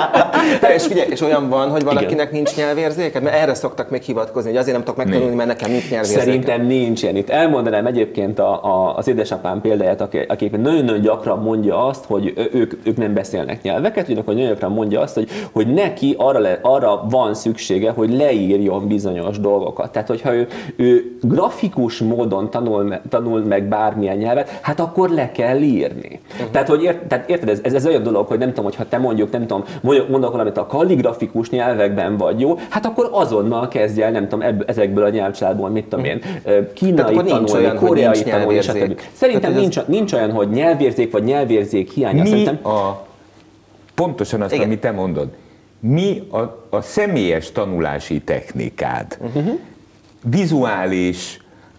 De és figyelj, és olyan van, hogy valakinek igen. nincs nyelvérzéke? Mert erre szoktak még hivatkozni, hogy azért nem tudok megtanulni, mert nekem nincs nyelvérzéke. Szerintem nincs ilyen. Itt elmondanám egyébként a, a, az édesapám példáját, aki, aki nagyon-nagyon gyakran mondja azt, hogy ők, ők nem beszélnek nyelveket, ugyanakkor nagyon gyakran mondja azt, hogy, hogy neki arra, le, arra van szüksége, hogy leírjon bizonyos dolgokat. Tehát, hogyha ő, ő grafikus módon tanul, tanul meg bármilyen nyelvet, hát akkor le kell írni. Uh-huh. Tehát, hogy ért, tehát érted, ez, ez, ez olyan dolog, hogy nem tudom, hogyha te mondjuk, nem tudom, mondok valamit a kalligrafikus nyelvekben vagy jó, hát akkor azonnal kezdj el, nem tudom, ebből, ezekből a nyelvcsaládból, mit tudom én, kínai tanulni, koreai tanulni, stb. Szerintem nincs, ez... nincs olyan, hogy nyelvérzék vagy nyelvérzék hiánya. Mi Szerintem... a, pontosan azt, igen. amit te mondod, mi a, a személyes tanulási technikád? Uh-huh. Vizuális,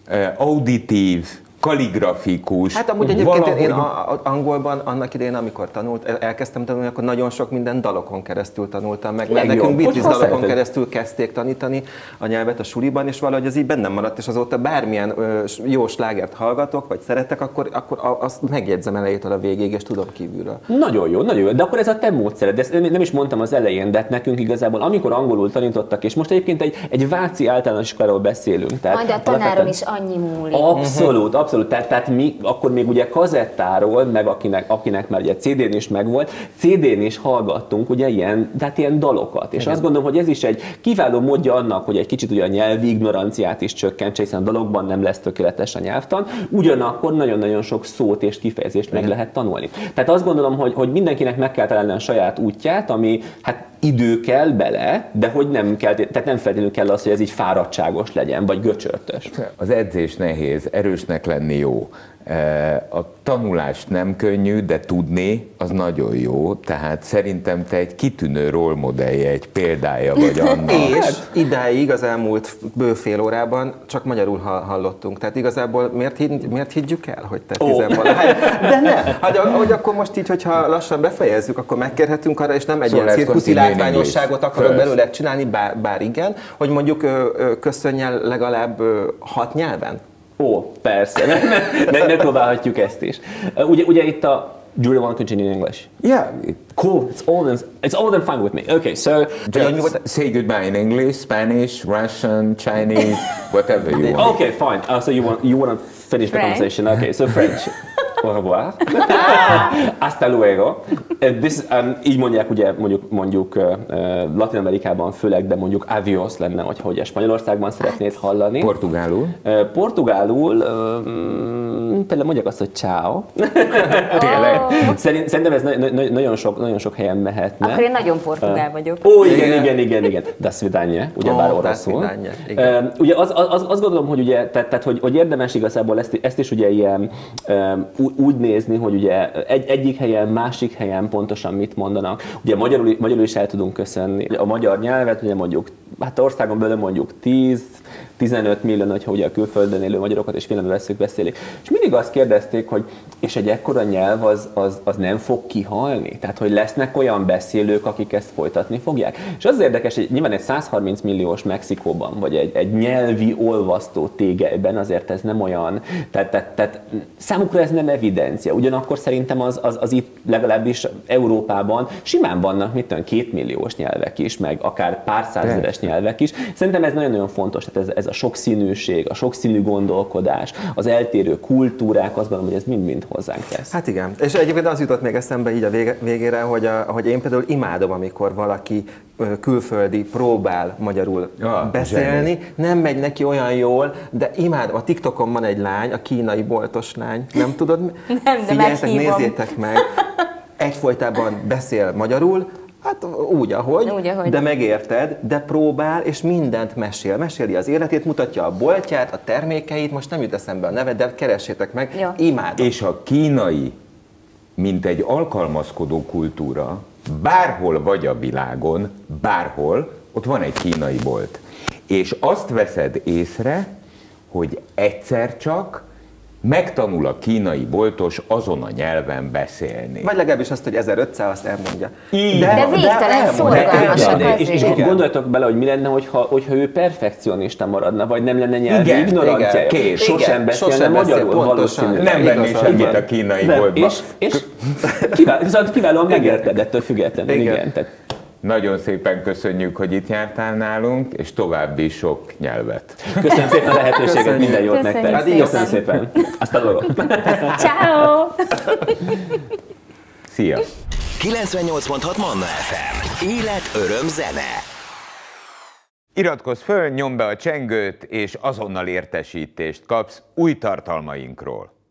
auditív, kalligrafikus. Hát amúgy egyébként valahogy... én a, a, angolban annak idején, amikor tanult, elkezdtem tanulni, akkor nagyon sok minden dalokon keresztül tanultam meg, mert nekünk Beatles dalokon szereted? keresztül kezdték tanítani a nyelvet a suliban, és valahogy ez így bennem maradt, és azóta bármilyen ö, jó slágert hallgatok, vagy szeretek, akkor, akkor azt megjegyzem elejétől a végéig, és tudom kívülről. Nagyon jó, nagyon jó, de akkor ez a te módszered, de ezt nem is mondtam az elején, de nekünk igazából, amikor angolul tanítottak, és most egyébként egy, egy váci általános iskoláról beszélünk. Tehát majd a tanáron is annyi múlik. Abszolút, abszolút. Tehát, tehát mi akkor még ugye kazettáról, meg akinek, akinek már ugye cé dén is megvolt, cé dén is hallgattunk ugye ilyen, tehát ilyen dalokat. És igen. azt gondolom, hogy ez is egy kiváló módja annak, hogy egy kicsit ugye a nyelvi ignoranciát is csökkentse, hiszen a dalokban nem lesz tökéletes a nyelvtan, ugyanakkor nagyon-nagyon sok szót és kifejezést igen. meg lehet tanulni. Tehát azt gondolom, hogy, hogy mindenkinek meg kell találni a saját útját, ami hát idő kell bele, de hogy nem kell, tehát nem feltétlenül kell az, hogy ez így fáradtságos legyen, vagy göcsörtös. Az edzés nehéz, erősnek lenni jó. A tanulás nem könnyű, de tudni az nagyon jó, tehát szerintem te egy kitűnő rólmodellje, egy példája vagy annak. És idáig az elmúlt bő fél órában csak magyarul hallottunk, tehát igazából miért, hidd, miért higgyük el, hogy te tizenvalahány? De nem, hogy, hogy akkor most így, hogyha lassan befejezzük, akkor megkérhetünk arra, és nem egy ilyen cirkuszi látványosságot akarok belőle csinálni, bár, bár igen, hogy mondjuk köszönjel legalább hat nyelven. Ó, persze, ne, ne, ne próbálhatjuk ezt is. Uh, ugye, ugye itt a... Do you want to continue in English? Yeah. Cool, it's all, than, it's all than fine with me. Okay, so... Just say goodbye in English, Spanish, Russian, Chinese, whatever you want. Okay, fine. Uh, so you want, you want to finish French. the conversation. Okay, so French. Au revoir. Hasta luego. This, um, így mondják ugye mondjuk, mondjuk uh, Latin Amerikában főleg, de mondjuk adios lenne, hogy hogy Spanyolországban szeretnéd hallani. Portugálul? Uh, portugálul um, például mondják azt, hogy ciao. Tényleg? Szerint, szerintem ez na- na- nagyon, sok, nagyon sok helyen mehetne. Akkor én nagyon portugál vagyok. Ó, igen, igen, igen, igen, igen. Da svidanje, ugyebár Ó, oroszul. da svidanje, igen. Uh, ugye az, az, azt gondolom, hogy ugye, tehát, tehát hogy, hogy érdemes igazából ezt, ezt is ugye ilyen um, úgy nézni, hogy ugye egy, egyik helyen, másik helyen pontosan mit mondanak. Ugye magyarul, magyarul is el tudunk köszönni. A magyar nyelvet ugye mondjuk, hát országon belül mondjuk tíz tizenöt millió, hogyha ugye a külföldön élő magyarokat és figyelembe vesszük, beszélik. És mindig azt kérdezték, hogy és egy ekkora nyelv az, az, az nem fog kihalni? Tehát, hogy lesznek olyan beszélők, akik ezt folytatni fogják? És az érdekes, hogy nyilván egy százharminc milliós Mexikóban, vagy egy, egy nyelvi olvasztó tégelyben azért ez nem olyan, tehát, tehát, tehát számukra ez nem evidencia. Ugyanakkor szerintem az, az, az itt legalábbis Európában simán vannak, mit tudom, kétmilliós nyelvek is, meg akár pár százezeres nyelvek is. Szerintem ez nagyon-nagyon fontos, tehát ez, ez a sokszínűség, a sokszínű gondolkodás, az eltérő kultúrák, azt gondolom, hogy ez mind-mind hozzánk tesz. Hát igen, és egyébként az jutott még eszembe így a vége, végére, hogy, a, hogy én például imádom, amikor valaki külföldi próbál magyarul ja, beszélni, zseni. Nem megy neki olyan jól, de imádom. A TikTokon van egy lány, a kínai boltos lány, nem tudod? Nem, de figyeljetek, meghívom. Nézzétek meg, egyfolytában beszél magyarul, hát úgy ahogy, úgy, ahogy, de megérted, de próbál, és mindent mesél. Meséli az életét, mutatja a boltját, a termékeit, most nem jut eszembe a neve, de keressétek meg, ja. Imádom. És a kínai, mint egy alkalmazkodó kultúra, bárhol vagy a világon, bárhol, ott van egy kínai bolt. És azt veszed észre, hogy egyszer csak megtanul a kínai boltos azon a nyelven beszélni. Vagy legalábbis azt, hogy ezerötszáz, azt elmondja. De, de végtelen szorgalmasak azért. És, és gondoljatok bele, hogy mi lenne, hogyha, hogyha ő perfekcionista maradna, vagy nem lenne nyelvi igen, ignoranciája. Igen, sosem beszélne magyarul valószínűleg. Nem venni semmit a kínai boltba. És, és kivál, viszont kiválóan megérted ettől függetlenül. Igen. Igen, tehát. Nagyon szépen köszönjük, hogy itt jártál nálunk, és további sok nyelvet. Köszönöm szépen a lehetőséget, köszönjük. Minden jót Köszönjük nektek. szépen. Köszönöm szépen. Hasta luego. Ciao. Szia. kilencvennyolc pont hat Manna ef em. Élet, öröm, zene. Iratkozz föl, nyomd be a csengőt, és azonnal értesítést kapsz új tartalmainkról.